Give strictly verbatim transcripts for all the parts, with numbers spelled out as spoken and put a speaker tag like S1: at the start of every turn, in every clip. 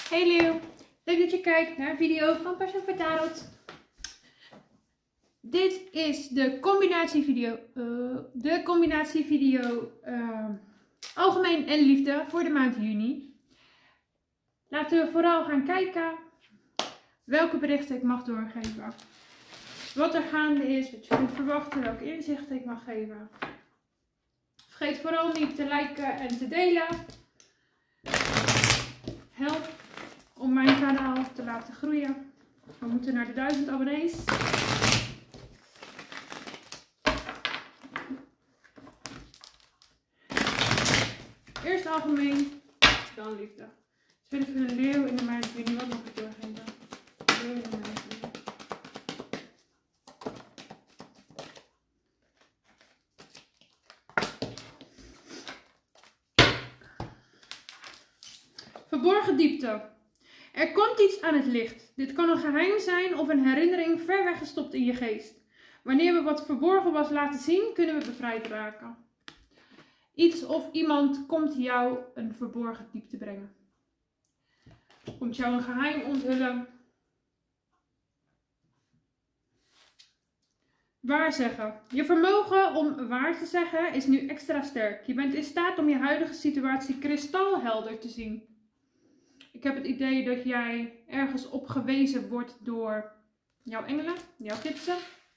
S1: Hey Leeuw, leuk dat je kijkt naar een video van Passion for Tarot. Dit is de combinatievideo, uh, de combinatievideo uh, algemeen en liefde voor de maand juni. Laten we vooral gaan kijken welke berichten ik mag doorgeven. Wat er gaande is, wat je kunt verwachten, welke inzichten ik mag geven. Vergeet vooral niet te liken en te delen. Help om mijn kanaal te laten groeien. We moeten naar de duizend abonnees. Eerst algemeen, dan liefde. Dus vind ik een leeuw in de maand juni. Wat mag ik doorgeven? Leeuw in de maand juni. Verborgen diepte. Er komt iets aan het licht. Dit kan een geheim zijn of een herinnering ver weggestopt in je geest. Wanneer we wat verborgen was laten zien, kunnen we bevrijd raken. Iets of iemand komt jou een verborgen diepte brengen. Komt jou een geheim onthullen. Waarzeggen. Je vermogen om waar te zeggen is nu extra sterk. Je bent in staat om je huidige situatie kristalhelder te zien. Ik heb het idee dat jij ergens op gewezen wordt door jouw engelen, jouw gidsen.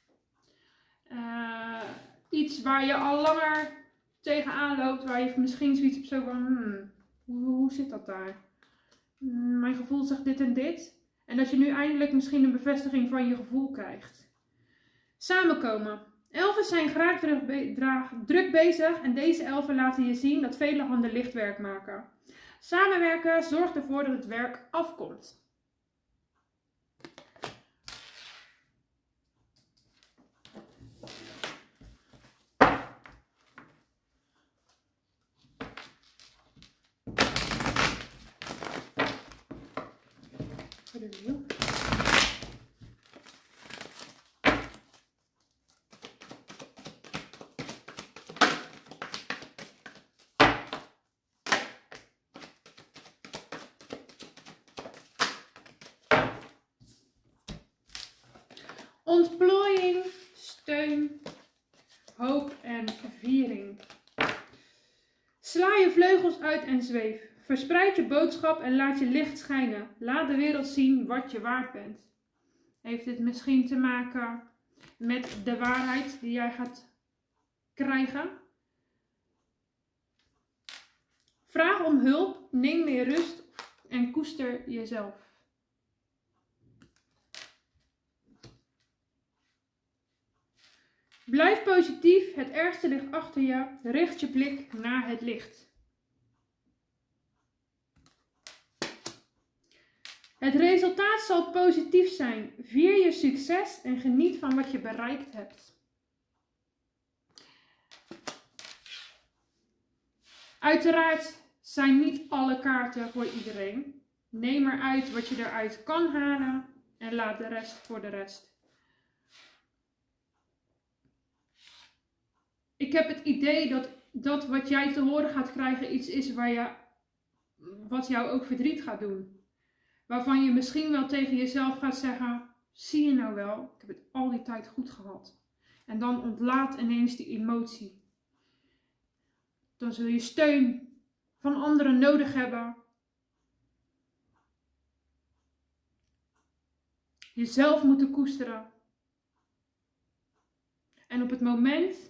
S1: Uh, iets waar je al langer tegenaan loopt, waar je misschien zoiets hebt zo van, hmm, hoe, hoe zit dat daar? Hmm, mijn gevoel zegt dit en dit. En dat je nu eindelijk misschien een bevestiging van je gevoel krijgt. Samenkomen. Elfen zijn graag druk, be draag, druk bezig en deze elfen laten je zien dat vele handen licht werk maken. Samenwerken zorgt ervoor dat het werk afkomt. Voor de wiel. Ontplooiing, steun, hoop en viering. Sla je vleugels uit en zweef. Verspreid je boodschap en laat je licht schijnen. Laat de wereld zien wat je waard bent. Heeft dit misschien te maken met de waarheid die jij gaat krijgen? Vraag om hulp, neem meer rust en koester jezelf. Blijf positief, het ergste ligt achter je. Richt je blik naar het licht. Het resultaat zal positief zijn. Vier je succes en geniet van wat je bereikt hebt. Uiteraard zijn niet alle kaarten voor iedereen. Neem eruit wat je eruit kan halen en laat de rest voor de rest. Ik heb het idee dat dat wat jij te horen gaat krijgen iets is waar je, wat jou ook verdriet gaat doen. Waarvan je misschien wel tegen jezelf gaat zeggen, zie je nou wel, ik heb het al die tijd goed gehad. En dan ontlaat ineens die emotie. Dan zul je steun van anderen nodig hebben. Jezelf moeten koesteren. En op het moment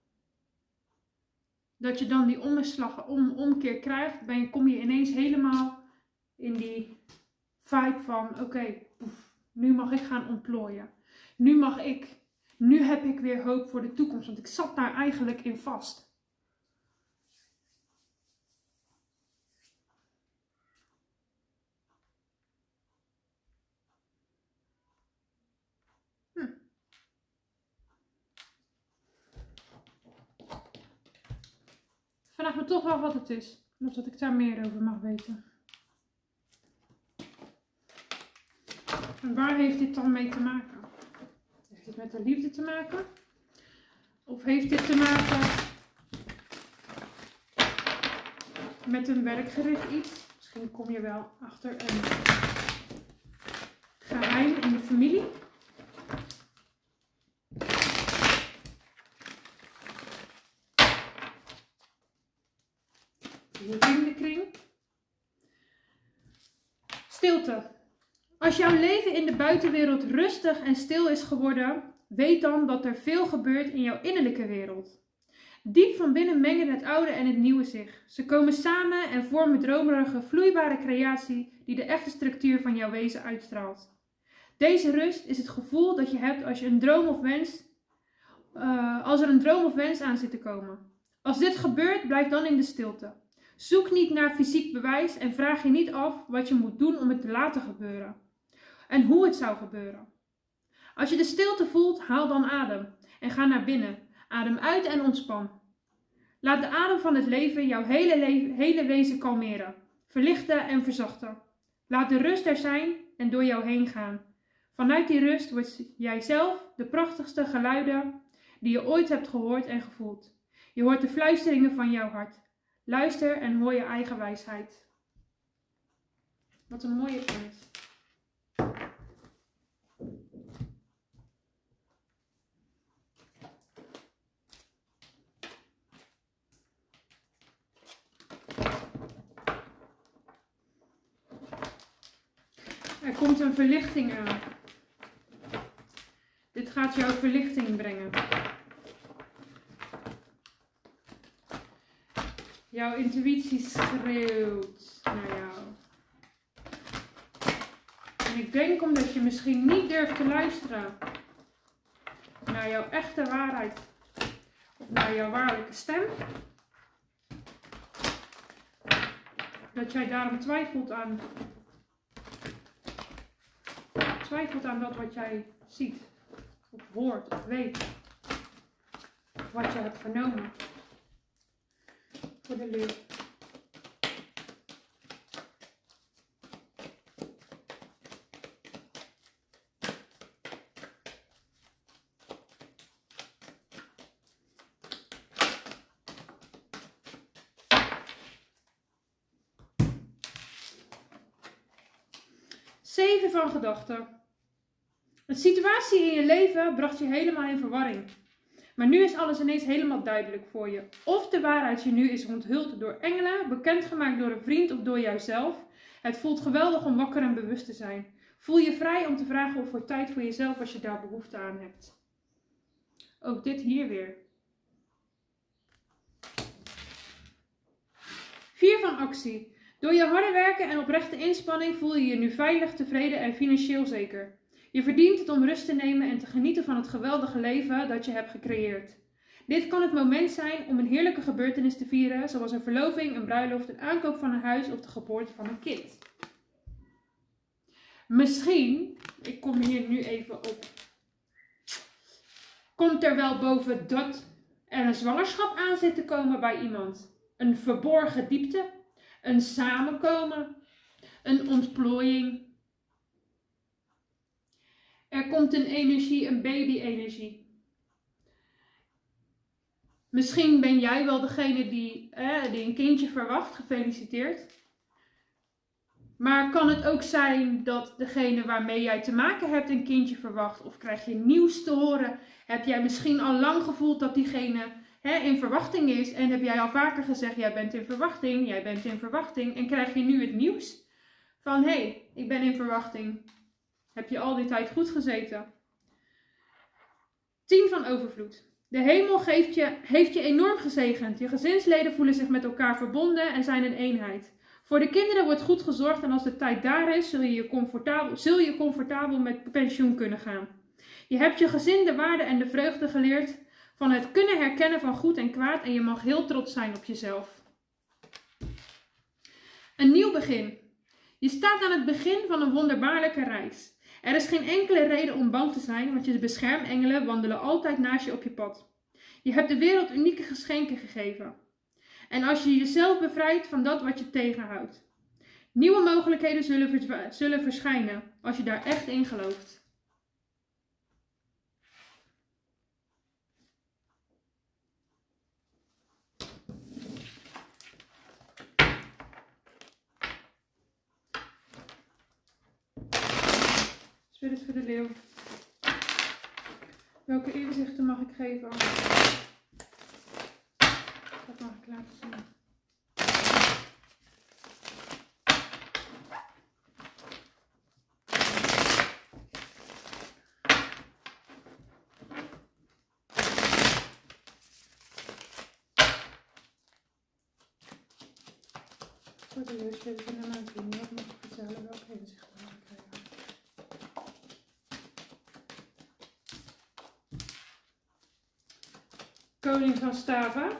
S1: dat je dan die omslag, om, omkeer krijgt, ben je, kom je ineens helemaal in die vibe van, oké, okay, nu mag ik gaan ontplooien. Nu mag ik, nu heb ik weer hoop voor de toekomst, want ik zat daar eigenlijk in vast. Hm. Vraag me toch wel wat het is. Of dat ik daar meer over mag weten. En waar heeft dit dan mee te maken? Heeft het met de liefde te maken? Of heeft dit te maken met een werkgericht iets? Misschien kom je wel achter een geheim in de familie. Je vriendenkring. Stilte. Als jouw leven in de buitenwereld rustig en stil is geworden, weet dan dat er veel gebeurt in jouw innerlijke wereld. Diep van binnen mengen het oude en het nieuwe zich. Ze komen samen en vormen dromerige, vloeibare creatie die de echte structuur van jouw wezen uitstraalt. Deze rust is het gevoel dat je hebt als je een droom of wens, uh, als er een droom of wens aan zit te komen. Als dit gebeurt, blijf dan in de stilte. Zoek niet naar fysiek bewijs en vraag je niet af wat je moet doen om het te laten gebeuren. En hoe het zou gebeuren. Als je de stilte voelt, haal dan adem en ga naar binnen. Adem uit en ontspan. Laat de adem van het leven jouw hele, leven, hele wezen kalmeren, verlichten en verzachten. Laat de rust er zijn en door jou heen gaan. Vanuit die rust word jij zelf de prachtigste geluiden die je ooit hebt gehoord en gevoeld. Je hoort de fluisteringen van jouw hart. Luister en hoor je eigen wijsheid. Wat een mooie kaart. Er komt een verlichting aan. Dit gaat jou verlichting brengen. Jouw intuïtie schreeuwt naar jou. En ik denk omdat je misschien niet durft te luisteren naar jouw echte waarheid. Of naar jouw waarlijke stem. Dat jij daarom twijfelt aan, twijfelt aan dat wat jij ziet. Of hoort of weet. Of wat je hebt vernomen. Voor de leeuw. Zeven van gedachten. Een situatie in je leven bracht je helemaal in verwarring. Maar nu is alles ineens helemaal duidelijk voor je. Of de waarheid je nu is onthuld door engelen, bekendgemaakt door een vriend of door jouzelf. Het voelt geweldig om wakker en bewust te zijn. Voel je vrij om te vragen of voor tijd voor jezelf als je daar behoefte aan hebt. Ook dit hier weer. Vier van actie. Door je harde werken en oprechte inspanning voel je je nu veilig, tevreden en financieel zeker. Je verdient het om rust te nemen en te genieten van het geweldige leven dat je hebt gecreëerd. Dit kan het moment zijn om een heerlijke gebeurtenis te vieren, zoals een verloving, een bruiloft, een aankoop van een huis of de geboorte van een kind. Misschien, ik kom hier nu even op, komt er wel boven dat er een zwangerschap aan zit te komen bij iemand. Een verborgen diepte, een samenkomen, een ontplooiing. Er komt een energie, een baby-energie. Misschien ben jij wel degene die, eh, die een kindje verwacht, gefeliciteerd. Maar kan het ook zijn dat degene waarmee jij te maken hebt een kindje verwacht? Of krijg je nieuws te horen? Heb jij misschien al lang gevoeld dat diegene hè, in verwachting is? En heb jij al vaker gezegd, jij bent in verwachting, jij bent in verwachting. En krijg je nu het nieuws van, hé, hey, ik ben in verwachting. Heb je al die tijd goed gezeten? Tien van overvloed. De hemel geeft je, heeft je enorm gezegend. Je gezinsleden voelen zich met elkaar verbonden en zijn een eenheid. Voor de kinderen wordt goed gezorgd en als de tijd daar is, zul je je comfortabel, zul je comfortabel met pensioen kunnen gaan. Je hebt je gezin de waarde en de vreugde geleerd van het kunnen herkennen van goed en kwaad en je mag heel trots zijn op jezelf. Een nieuw begin. Je staat aan het begin van een wonderbaarlijke reis. Er is geen enkele reden om bang te zijn, want je beschermengelen wandelen altijd naast je op je pad. Je hebt de wereld unieke geschenken gegeven. En als je jezelf bevrijdt van dat wat je tegenhoudt. Nieuwe mogelijkheden zullen, zullen verschijnen als je daar echt in gelooft. Spirit voor de leeuw. Welke inzichten mag ik geven? Dat mag ik laten zien. Voor de leeuw, Spirit en de maandriemen. Wat mag ik vertellen? Welke inzichten mag ik geven? Koning van staven.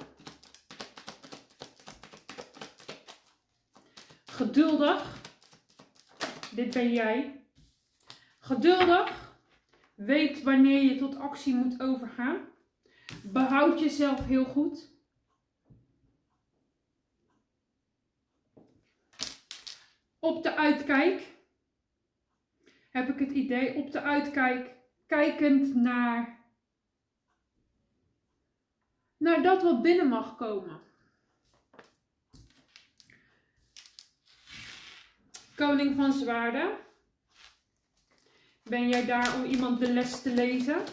S1: Geduldig. Dit ben jij. Geduldig. Weet wanneer je tot actie moet overgaan. Behoud jezelf heel goed. Op de uitkijk. Heb ik het idee. Op de uitkijk. Kijkend naar... naar dat wat binnen mag komen. Koning van zwaarden. Ben jij daar om iemand de les te lezen?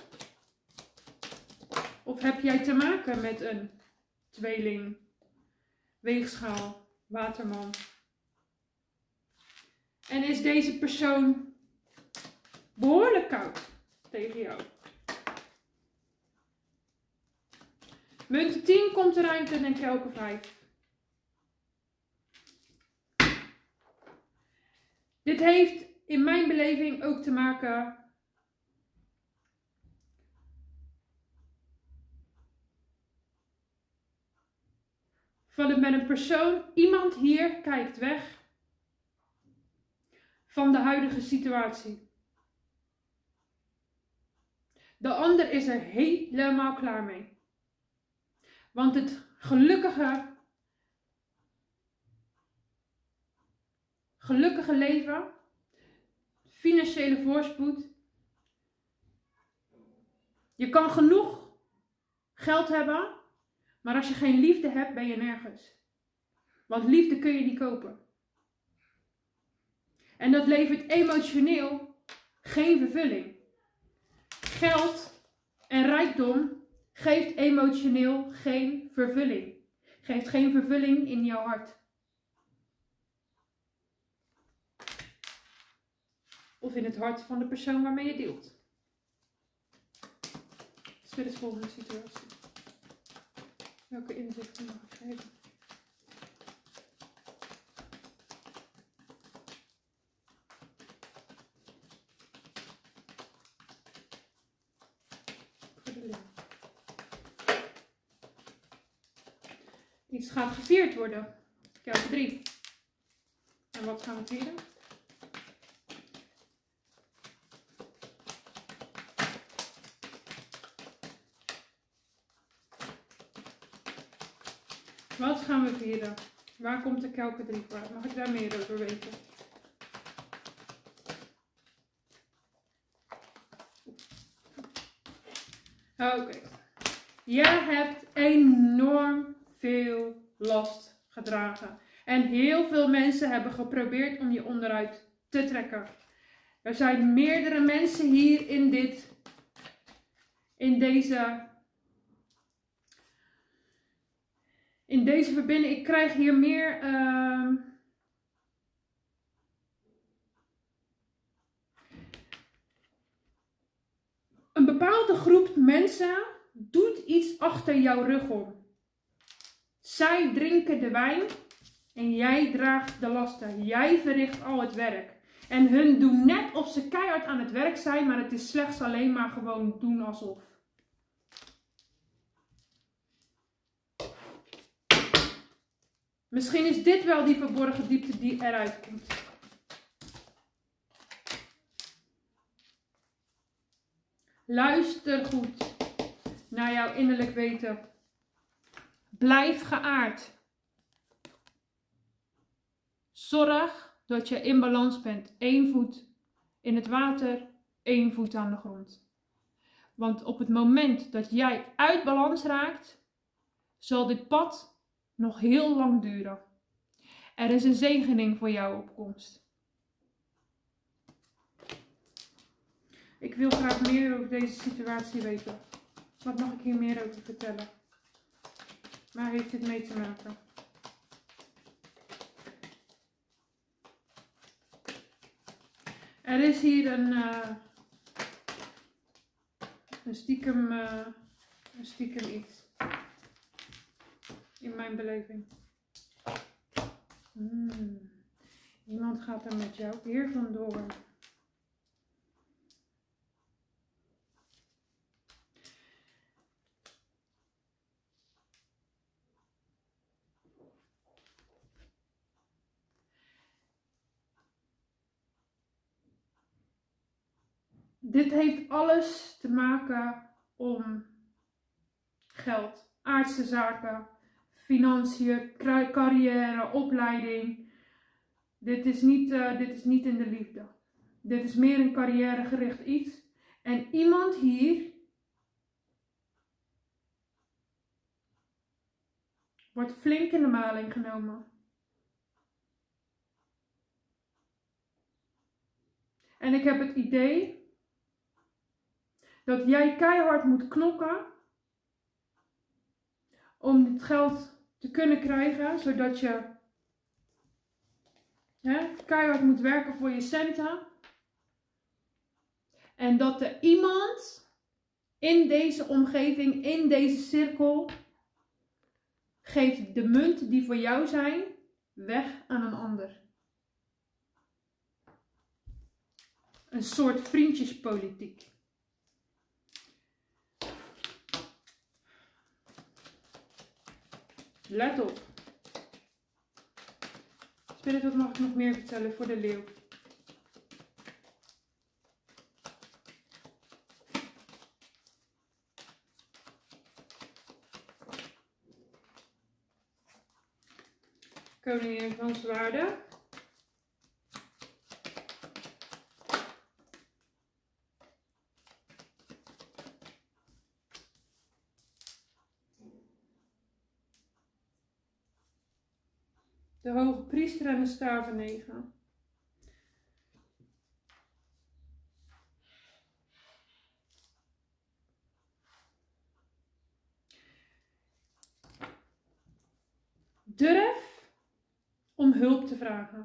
S1: Of heb jij te maken met een tweeling, weegschaal, waterman? En is deze persoon behoorlijk koud tegen jou? Munt tien komt de ruimte en kelken vijf. Dit heeft in mijn beleving ook te maken van het met een persoon. Iemand hier kijkt weg van de huidige situatie. De ander is er helemaal klaar mee. Want het gelukkige, gelukkige leven, financiële voorspoed. Je kan genoeg geld hebben, maar als je geen liefde hebt, ben je nergens. Want liefde kun je niet kopen. En dat levert emotioneel geen vervulling. Geld en rijkdom geeft emotioneel geen vervulling. Geeft geen vervulling in jouw hart. Of in het hart van de persoon waarmee je deelt. Dus dit is de volgende situatie. Welke inzichten mag ik geven? Iets gaat gevierd worden. Kelk drie. En wat gaan we vieren? Wat gaan we vieren? Waar komt de kelk drie voor? Mag ik daar meer over weten? Oké. Okay. Je hebt enorm veel last gedragen. En heel veel mensen hebben geprobeerd om je onderuit te trekken. Er zijn meerdere mensen hier in dit, in deze, in deze verbinding. Ik krijg hier meer, uh, een bepaalde groep mensen doet iets achter jouw rug om. Zij drinken de wijn en jij draagt de lasten. Jij verricht al het werk. En hun doen net of ze keihard aan het werk zijn, maar het is slechts alleen maar gewoon doen alsof. Misschien is dit wel die verborgen diepte die eruit komt. Luister goed naar jouw innerlijk weten. Blijf geaard. Zorg dat je in balans bent. Eén voet in het water, één voet aan de grond. Want op het moment dat jij uit balans raakt, zal dit pad nog heel lang duren. Er is een zegening voor jouw opkomst. Ik wil graag meer over deze situatie weten. Wat mag ik hier meer over vertellen? Waar heeft dit mee te maken? Er is hier een, uh, een, stiekem, uh, een stiekem iets. In mijn beleving. Hmm. Iemand gaat er met jou weer vandoor. Dit heeft alles te maken om geld, aardse zaken, financiën, carrière, opleiding. Dit is niet, uh, dit is niet in de liefde. Dit is meer een carrièregericht iets. En iemand hier wordt flink in de maling genomen. En ik heb het idee dat jij keihard moet knokken om dit geld te kunnen krijgen, zodat je hè, keihard moet werken voor je centen. En dat er iemand in deze omgeving, in deze cirkel, geeft de munten die voor jou zijn, weg aan een ander. Een soort vriendjespolitiek. Let op. Spirit, wat mag ik nog meer vertellen voor de leeuw? Koningin van Zwaarden. De hoge priester en de stavennegen. Durf om hulp te vragen.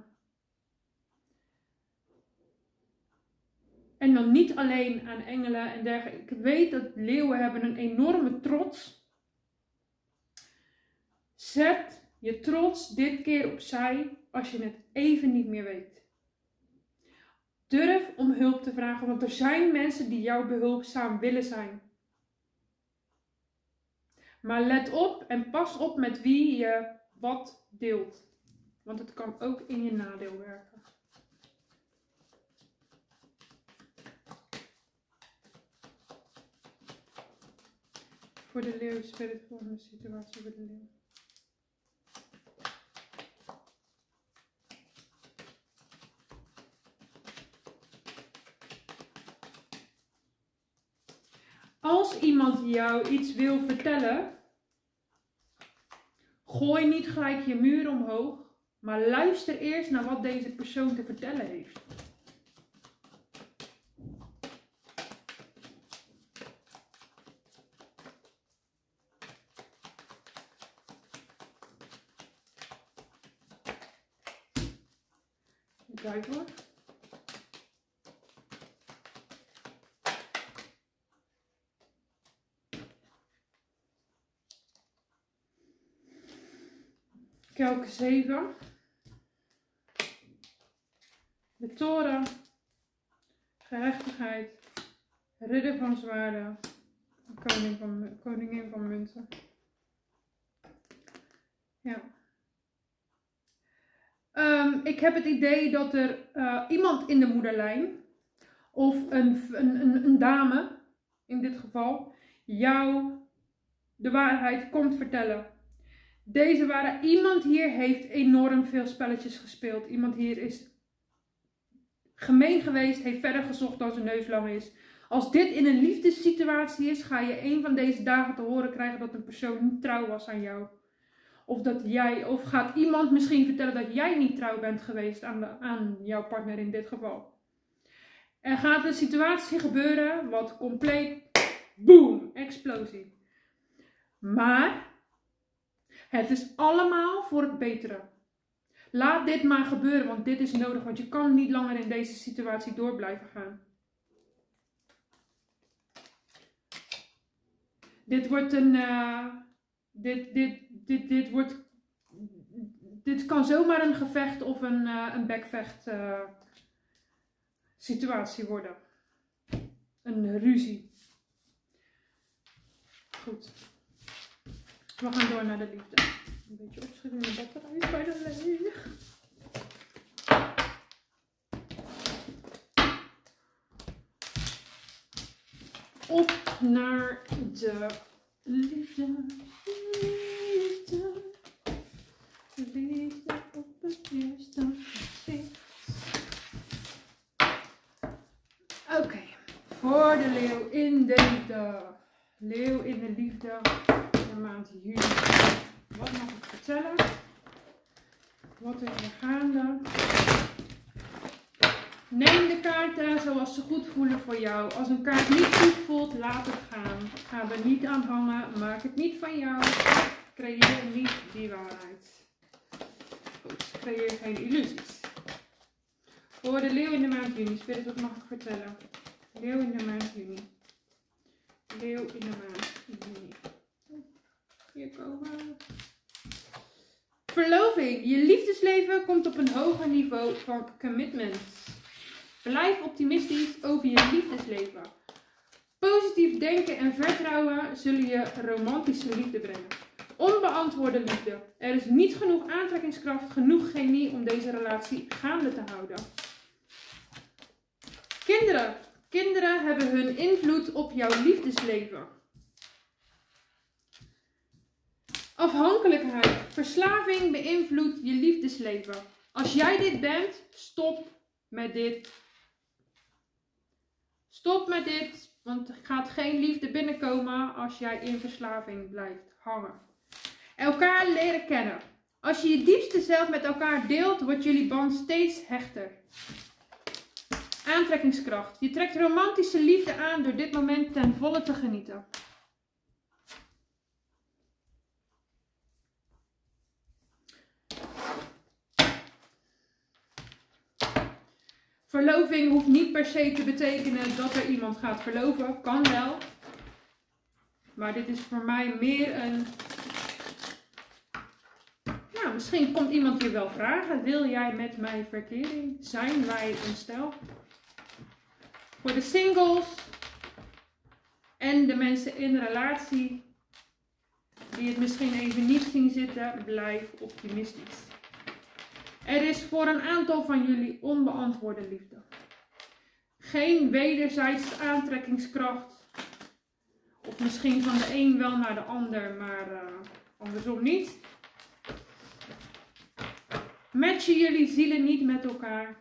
S1: En dan niet alleen aan engelen en dergelijke. Ik weet dat leeuwen hebben een enorme trots. Zet je trots dit keer opzij als je het even niet meer weet. Durf om hulp te vragen, want er zijn mensen die jou behulpzaam willen zijn. Maar let op en pas op met wie je wat deelt. Want het kan ook in je nadeel werken. Voor de leeuw, spirit, volgende situatie voor de leeuw. Als iemand jou iets wil vertellen, gooi niet gelijk je muur omhoog, maar luister eerst naar wat deze persoon te vertellen heeft. De duivel. Kelke zeven. De toren. Gerechtigheid. Ridder van zwaarden. Koning van, koningin van munten. Ja. Um, ik heb het idee dat er uh, iemand in de moederlijn, of een, een, een, een dame in dit geval, jou de waarheid komt vertellen. Deze ware, iemand hier heeft enorm veel spelletjes gespeeld. Iemand hier is gemeen geweest, heeft verder gezocht dan zijn neus lang is. Als dit in een liefdessituatie is, ga je een van deze dagen te horen krijgen dat een persoon niet trouw was aan jou. Of dat jij, of gaat iemand misschien vertellen dat jij niet trouw bent geweest aan, de, aan jouw partner in dit geval. Er gaat een situatie gebeuren wat compleet, boom, explosie. Maar het is allemaal voor het betere. Laat dit maar gebeuren, want dit is nodig, want je kan niet langer in deze situatie door blijven gaan. Dit wordt een, uh, dit, dit, dit, dit wordt, dit kan zomaar een gevecht of een, uh, een bekvecht uh, situatie worden. Een ruzie. Goed. We gaan door naar de liefde. Een beetje opschudden, de batterij is bijna leeg. Op naar de liefde. Liefde. Liefde op het eerste gezicht. Oké, okay. Voor de leeuw in de liefde. Leeuw in de liefde. De maand juni. Wat mag ik vertellen? Wat is er gaande? Neem de kaarten zoals ze goed voelen voor jou. Als een kaart niet goed voelt, laat het gaan. Ga er niet aan hangen. Maak het niet van jou. Creëer niet die waarheid. Goed, creëer geen illusies. Voor de leeuw in de maand juni. Spirit, wat mag ik vertellen? Leeuw in de maand juni. Leeuw in de maand juni. Hier komen. Verloving. Je liefdesleven komt op een hoger niveau van commitment. Blijf optimistisch over je liefdesleven. Positief denken en vertrouwen zullen je romantische liefde brengen. Onbeantwoorde liefde. Er is niet genoeg aantrekkingskracht, genoeg chemie om deze relatie gaande te houden. Kinderen. Kinderen hebben hun invloed op jouw liefdesleven. Afhankelijkheid. Verslaving beïnvloedt je liefdesleven. Als jij dit bent, stop met dit. Stop met dit, want er gaat geen liefde binnenkomen als jij in verslaving blijft hangen. Elkaar leren kennen. Als je je diepste zelf met elkaar deelt, wordt jullie band steeds hechter. Aantrekkingskracht. Je trekt romantische liefde aan door dit moment ten volle te genieten. Verloving hoeft niet per se te betekenen dat er iemand gaat verloven. Kan wel. Maar dit is voor mij meer een... Nou, misschien komt iemand je wel vragen. Wil jij met mij verkering? Zijn wij een stel? Voor de singles en de mensen in relatie die het misschien even niet zien zitten, blijf optimistisch. Er is voor een aantal van jullie onbeantwoorde liefde. Geen wederzijds aantrekkingskracht. Of misschien van de een wel naar de ander, maar uh, andersom niet. Matchen jullie zielen niet met elkaar?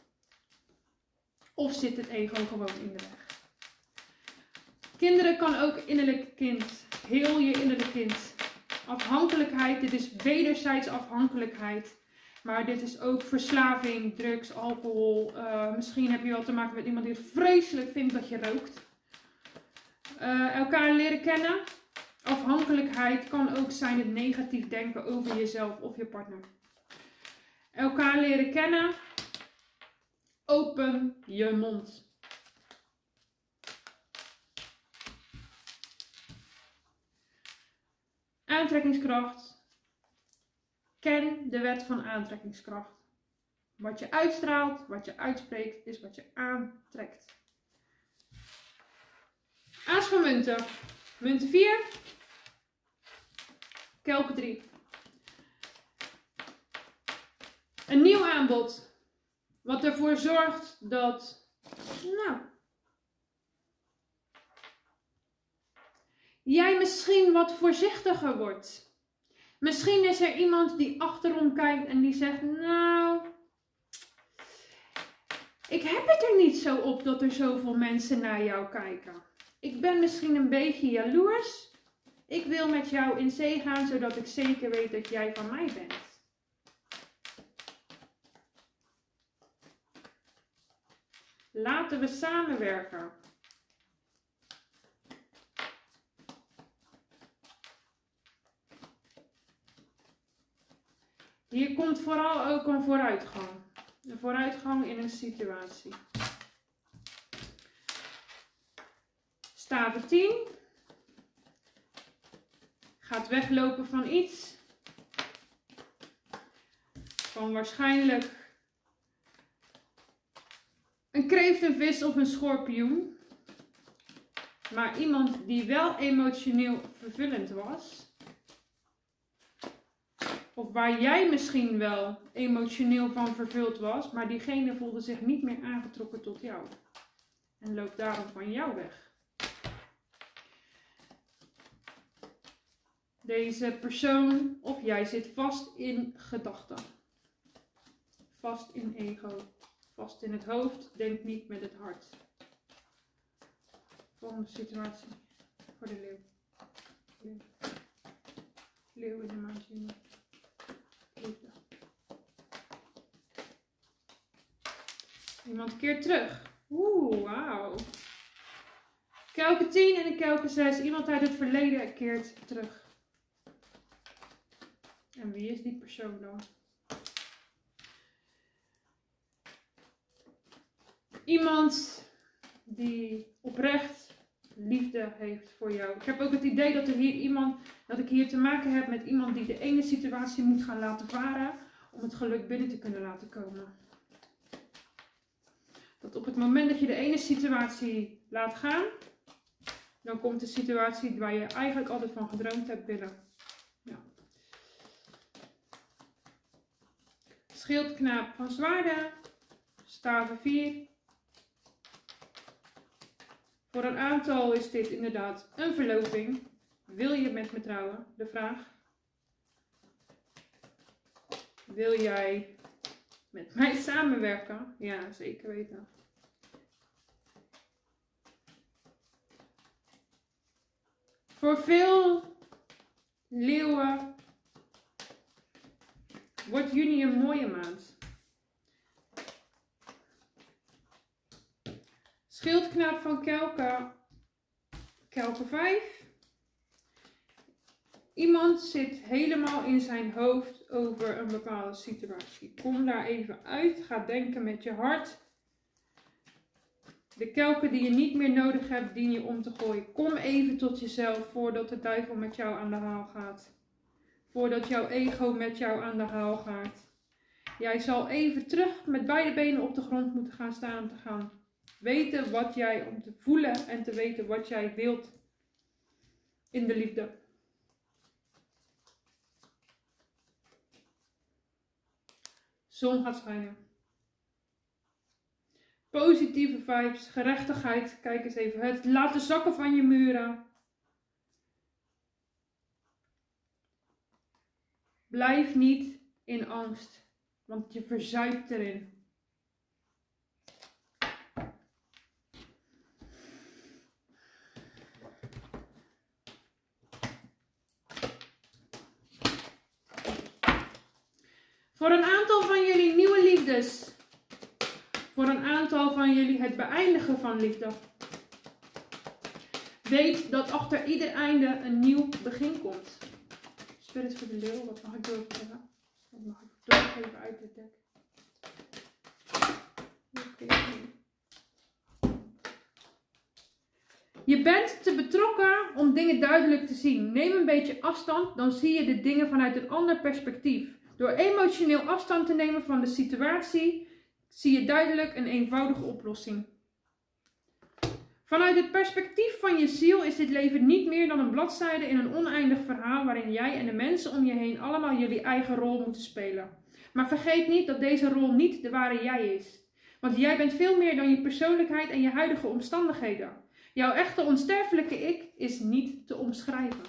S1: Of zit het ego gewoon in de weg? Kinderen kan ook innerlijk kind. Heel je innerlijk kind. Afhankelijkheid, dit is wederzijds afhankelijkheid. Maar dit is ook verslaving, drugs, alcohol. Uh, misschien heb je wel te maken met iemand die het vreselijk vindt dat je rookt. Uh, elkaar leren kennen. Afhankelijkheid kan ook zijn het negatief denken over jezelf of je partner. Elkaar leren kennen. Open je mond. Aantrekkingskracht. Ken de wet van aantrekkingskracht. Wat je uitstraalt, wat je uitspreekt, is wat je aantrekt. Aas van munten. Munten vier. Kelk drie. Een nieuw aanbod. Wat ervoor zorgt dat, nou, jij misschien wat voorzichtiger wordt. Misschien is er iemand die achterom kijkt en die zegt, nou, ik heb het er niet zo op dat er zoveel mensen naar jou kijken. Ik ben misschien een beetje jaloers. Ik wil met jou in zee gaan, zodat ik zeker weet dat jij van mij bent. Laten we samenwerken. Hier komt vooral ook een vooruitgang. Een vooruitgang in een situatie. Staven tien. Gaat weglopen van iets. Van waarschijnlijk een kreeft, een vis of een schorpioen. Maar iemand die wel emotioneel vervullend was. Of waar jij misschien wel emotioneel van vervuld was. Maar diegene voelde zich niet meer aangetrokken tot jou. En loopt daarom van jou weg. Deze persoon of jij zit vast in gedachten. Vast in ego. Vast in het hoofd. Denk niet met het hart. Volgende situatie. Voor de leeuw. Leeuw, leeuw in de maand juni. Liefde. Iemand keert terug. Oeh, wauw. Kelke tien en een kelke zes. Iemand uit het verleden keert terug. En wie is die persoon dan? Iemand die oprecht liefde heeft voor jou. Ik heb ook het idee dat er hier iemand, dat ik hier te maken heb met iemand die de ene situatie moet gaan laten varen om het geluk binnen te kunnen laten komen. Dat op het moment dat je de ene situatie laat gaan, dan komt de situatie waar je eigenlijk altijd van gedroomd hebt binnen. Ja. Schildknaap van zwaarden, staven vier. Voor een aantal is dit inderdaad een verloving. Wil je met me trouwen? De vraag. Wil jij met mij samenwerken? Ja, zeker weten. Voor veel leeuwen wordt juni een mooie maand. Schildknaap van kelke, kelke vijf. Iemand zit helemaal in zijn hoofd over een bepaalde situatie. Kom daar even uit. Ga denken met je hart. De kelken die je niet meer nodig hebt, dien je om te gooien. Kom even tot jezelf voordat de duivel met jou aan de haal gaat. Voordat jouw ego met jou aan de haal gaat. Jij zal even terug met beide benen op de grond moeten gaan staan om te gaan weten wat jij, om te voelen en te weten wat jij wilt in de liefde. Zon gaat schijnen. Positieve vibes, gerechtigheid. Kijk eens even. Het laten zakken van je muren. Blijf niet in angst, want je verzuipt erin. Voor een aantal van jullie nieuwe liefdes. Voor een aantal van jullie het beëindigen van liefde. Weet dat achter ieder einde een nieuw begin komt. Spirit voor de leeuw, wat mag ik doorgeven? Wat mag ik doorgeven uit dit deck? Okay. Je bent te betrokken om dingen duidelijk te zien. Neem een beetje afstand, dan zie je de dingen vanuit een ander perspectief. Door emotioneel afstand te nemen van de situatie, zie je duidelijk een eenvoudige oplossing. Vanuit het perspectief van je ziel is dit leven niet meer dan een bladzijde in een oneindig verhaal waarin jij en de mensen om je heen allemaal jullie eigen rol moeten spelen. Maar vergeet niet dat deze rol niet de ware jij is. Want jij bent veel meer dan je persoonlijkheid en je huidige omstandigheden. Jouw echte onsterfelijke ik is niet te omschrijven.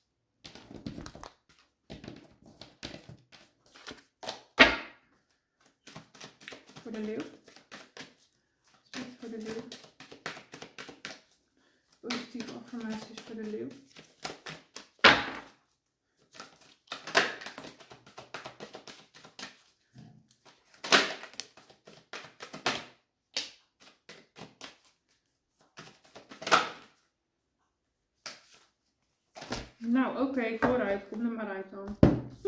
S1: Voor de leeuw. Voor de leeuw. Positieve affirmaties voor de leeuw. Nou, oké, okay, vooruit. Kom er maar uit dan.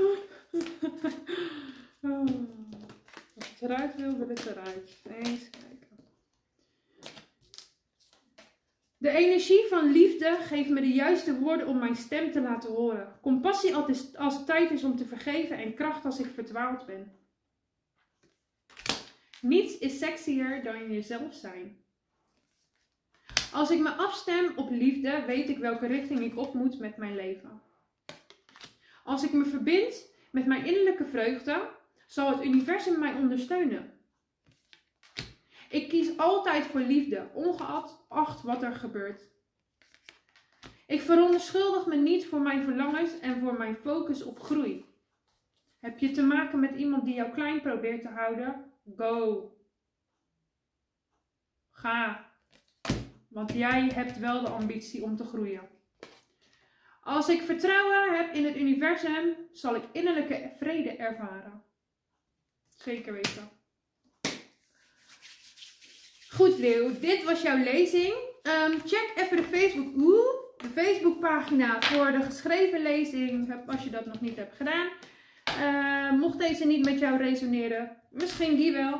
S1: Oh. Als het eruit wil, wil het eruit. Eens kijken. De energie van liefde geeft me de juiste woorden om mijn stem te laten horen. Compassie als het tijd is om te vergeven en kracht als ik verdwaald ben. Niets is sexier dan jezelf zijn. Als ik me afstem op liefde, weet ik welke richting ik op moet met mijn leven. Als ik me verbind met mijn innerlijke vreugde, zal het universum mij ondersteunen. Ik kies altijd voor liefde, ongeacht wat er gebeurt. Ik verontschuldig me niet voor mijn verlangens en voor mijn focus op groei. Heb je te maken met iemand die jou klein probeert te houden? Go. Ga. Want jij hebt wel de ambitie om te groeien. Als ik vertrouwen heb in het universum, zal ik innerlijke vrede ervaren. Zeker weten. Goed, Leeuw, dit was jouw lezing. Um, check even de Facebook, oeh, de Facebookpagina voor de geschreven lezing, als je dat nog niet hebt gedaan. Uh, mocht deze niet met jou resoneren, misschien die wel.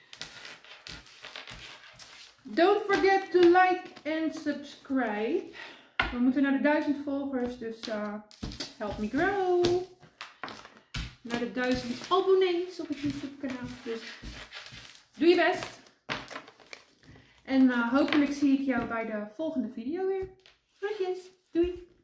S1: Don't forget to like and subscribe. We moeten naar de duizend volgers, dus uh, help me grow. Naar de duizend abonnees op het YouTube kanaal. Dus doe je best. En uh, hopelijk zie ik jou bij de volgende video weer. Groetjes. Doei.